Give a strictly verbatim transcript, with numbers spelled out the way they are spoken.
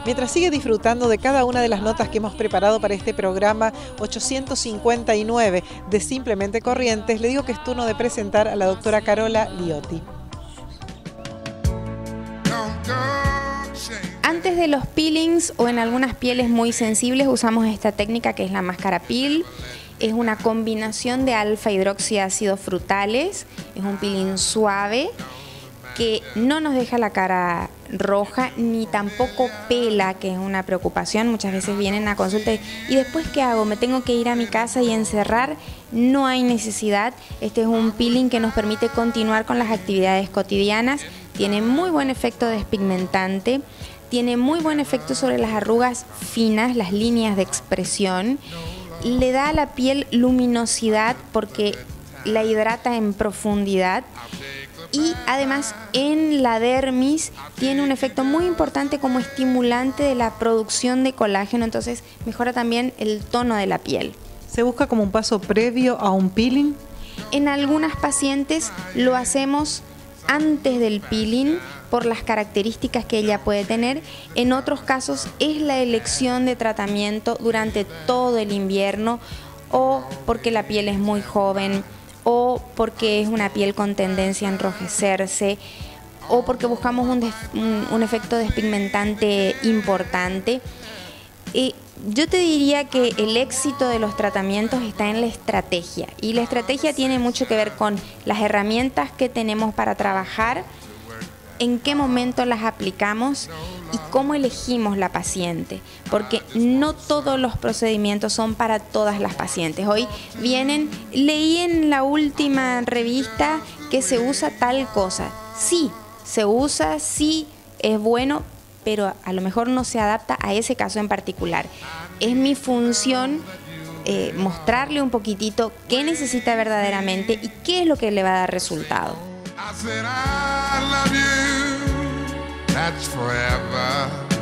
Mientras sigue disfrutando de cada una de las notas que hemos preparado para este programa ochocientos cincuenta y nueve de Simplemente Corrientes, le digo que es turno de presentar a la doctora Carola Liotti. Antes de los peelings o en algunas pieles muy sensibles usamos esta técnica que es la máscara peel. Es una combinación de alfa hidroxiácidos frutales, es un peeling suave que no nos deja la cara roja ni tampoco pela, que es una preocupación. Muchas veces vienen a consulta y, ¿y después qué hago? ¿Me tengo que ir a mi casa y encerrar? No hay necesidad. Este es un peeling que nos permite continuar con las actividades cotidianas. Tiene muy buen efecto despigmentante. Tiene muy buen efecto sobre las arrugas finas, las líneas de expresión. Le da a la piel luminosidad porque la hidrata en profundidad. Y además en la dermis tiene un efecto muy importante como estimulante de la producción de colágeno, entonces mejora también el tono de la piel. ¿Se busca como un paso previo a un peeling? En algunas pacientes lo hacemos antes del peeling por las características que ella puede tener. En otros casos es la elección de tratamiento durante todo el invierno o porque la piel es muy joven o porque es una piel con tendencia a enrojecerse o porque buscamos un, un, un efecto despigmentante importante. Eh, yo te diría que el éxito de los tratamientos está en la estrategia y la estrategia tiene mucho que ver con las herramientas que tenemos para trabajar, en qué momento las aplicamos y cómo elegimos la paciente, porque no todos los procedimientos son para todas las pacientes. Hoy vienen, leí en la última revista que se usa tal cosa. Sí, se usa, sí, es bueno, pero a lo mejor no se adapta a ese caso en particular. Es mi función eh, mostrarle un poquitito qué necesita verdaderamente y qué es lo que le va a dar resultado. I said I love you, that's forever.